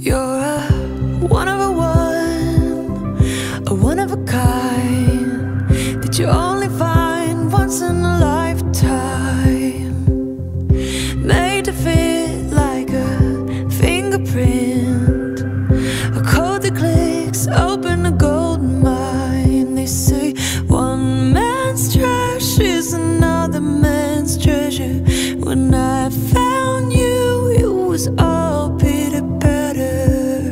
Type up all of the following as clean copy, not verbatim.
You're a one of a one, a one of a kind, that you only find once in a lifetime. Made to fit like a fingerprint, a code that clicks, open a golden mine. They say one man's trash is another man's treasure. When I found you, it was all bitter better.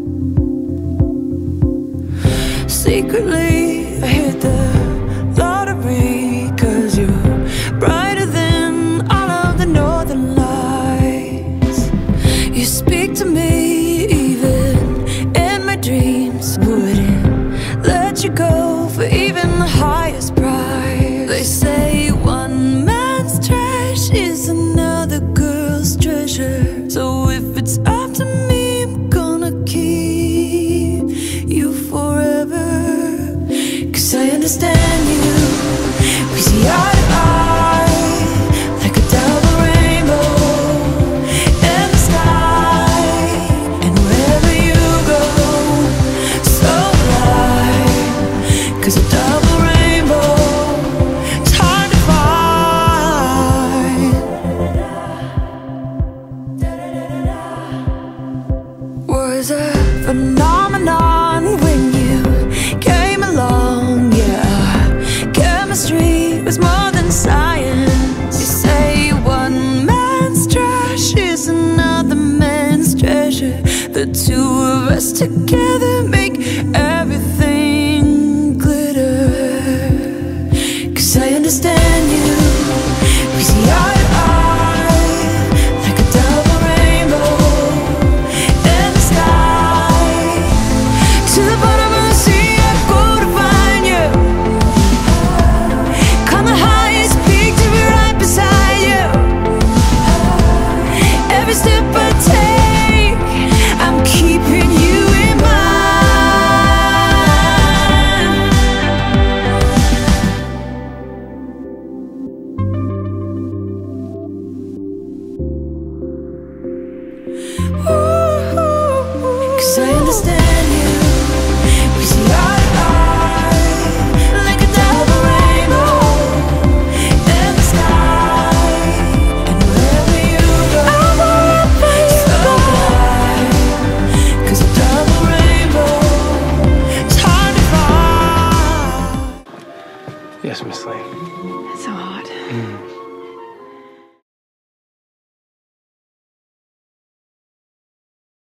Secretly, I hit the lottery, 'cause you're brighter than all of the northern lights. You speak to me even in my dreams. Wouldn't let you go for even the highest price. They say one man's trash is another girl's treasure. So if it's up to me, I'm gonna keep you forever. 'Cause I understand you, we see eye to eye, like a double rainbow in the sky. And wherever you go, so bright, 'cause a double rainbow, it's hard to find. Was a phenomenon when you came along, yeah. Chemistry was more than science. You say one man's trash is another man's treasure. The two of us together make everything glitter. 'Cause I understand you, we see eye to eye, like a double rainbow in the sky. To the bottom of the sea I go to find you. Climb the highest peak to be right beside you. Every step I take, I'm keeping you in mind. Ooh, 'cause I understand